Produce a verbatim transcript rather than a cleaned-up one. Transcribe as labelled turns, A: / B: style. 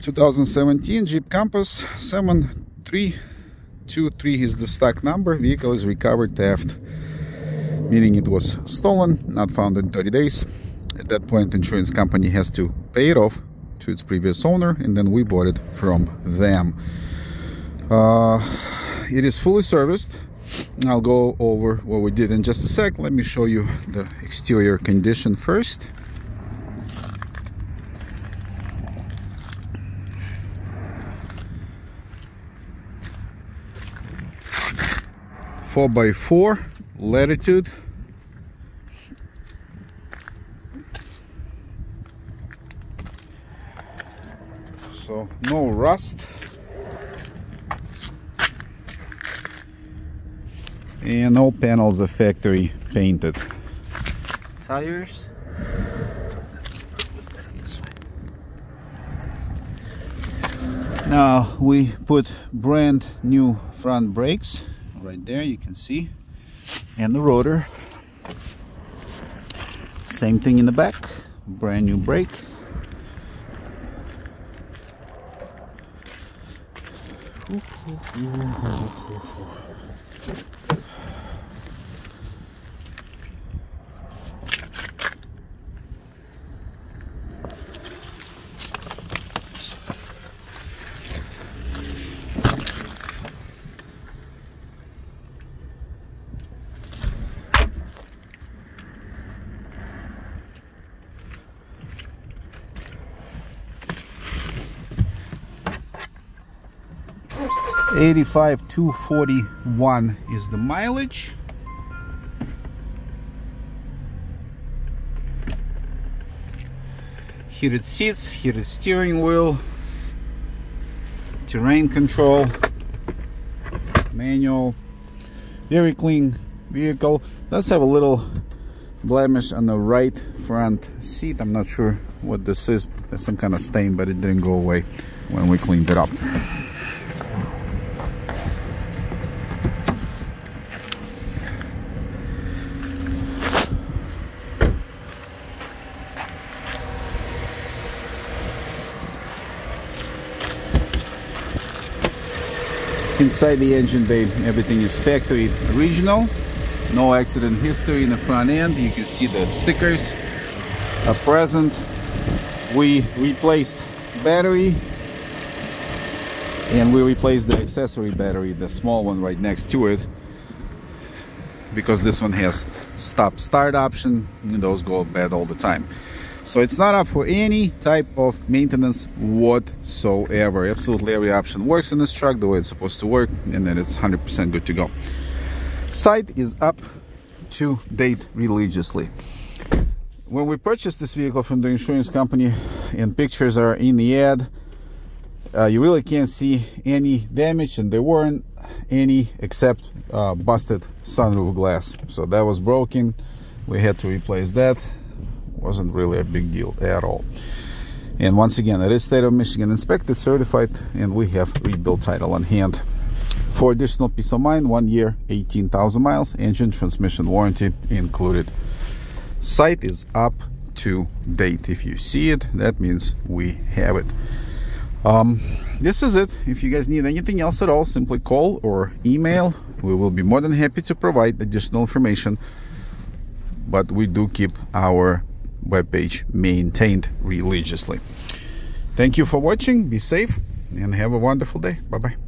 A: two thousand seventeen Jeep Compass seven three two three is the stock number. Vehicle is recovered theft, meaning it was stolen, not found in thirty days. At that point, insurance company has to pay it off to its previous owner, and then we bought it from them. Uh, it is fully serviced. I'll go over what we did in just a sec. Let me show you the exterior condition first. four by four latitude. So no rust. And all panels are factory painted. Tires. Now we put brand new front brakes right there, you can see, and the rotor. Same thing in the back, brand new brake. eighty-five two forty-one is the mileage. Heated seats, heated steering wheel, terrain control, manual, very clean vehicle. Does have a little blemish on the right front seat. I'm not sure what this is. There's some kind of stain, but it didn't go away when we cleaned it up. Inside the engine bay, everything is factory original. No accident history in the front end. You can see the stickers are present. We replaced battery, and we replaced the accessory battery, the small one right next to it, because this one has stop start option, and those go bad all the time. So it's not up for any type of maintenance whatsoever. Absolutely every option works in this truck the way it's supposed to work, and then it's one hundred percent good to go. Site is up to date religiously. When we purchased this vehicle from the insurance company, and pictures are in the ad, uh, you really can't see any damage, and there weren't any except uh, busted sunroof glass. So that was broken. We had to replace that. Wasn't really a big deal at all. And once again, it is state of Michigan inspected, certified, and we have rebuilt title on hand. For additional peace of mind, one year, eighteen thousand miles, engine transmission warranty included. Site is up to date. If you see it, that means we have it. Um, this is it. If you guys need anything else at all, simply call or email. We will be more than happy to provide additional information, but we do keep our webpage maintained religiously. Thank you for watching. Be safe and have a wonderful day. Bye bye.